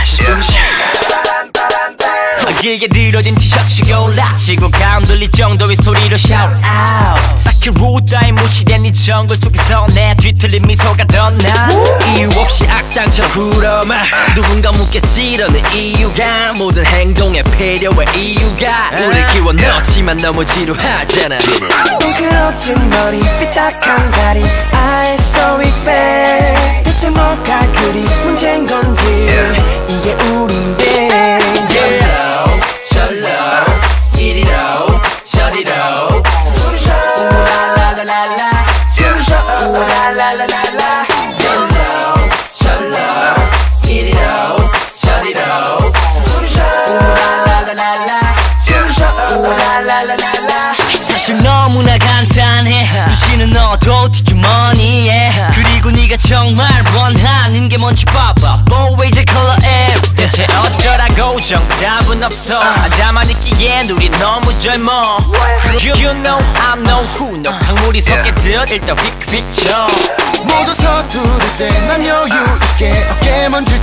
길게 늘어진 티셔츠가 올라 지구가 흔들릴 정도의 소리로 shout out 딱히 rude 따위 무시된 이 정글 속에서 내 뒤틀린 미소가 덧나 이유 없이 악당처럼 굴어마 누군가 묻겠지 이러는 이유가 모든 행동에 필요해 이유가 우릴 키워넣지만 너무 지루하잖아 뭉클어진 머리 삐딱한 다리 I saw it back 대체 뭐가 그리 문제인 건지 이게 우린데 절로 이리로 저리로 숨 쉬어 우라라라라라 숨 쉬어 우라라라라라 절로 이리로 저리로 숨 쉬어 우라라라라라 숨 쉬어 우라라라라라 사실 너무나 간단해 유지는 너도 뒷주머니에 그리고 네가 정말 원하는 게 뭔지 봐봐 Always a color air 대체 어쩌라고 정답은 없어 앉아만 있기엔 우리 너무 젊어 You know I know who 너 강물이 섞여 일단 휙휙쳐 모두 서두를 때 난 여유 있게 어깨먼지를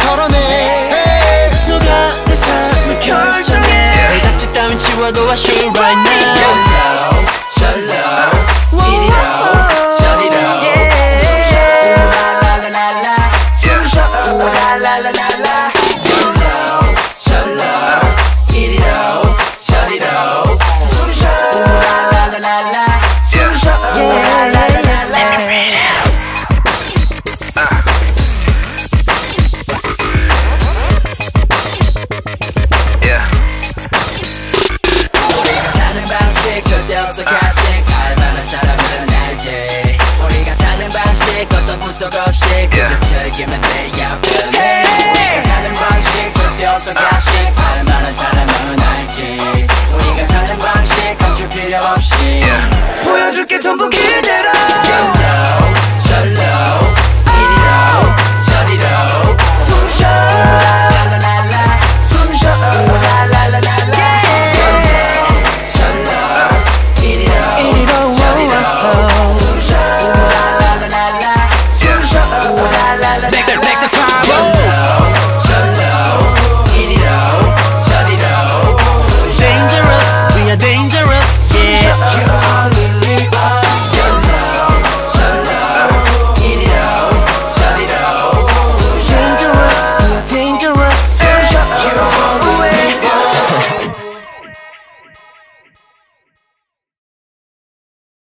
털어내 누가 내 삶을 결정해 내 답지 따윈 지워도 I should right now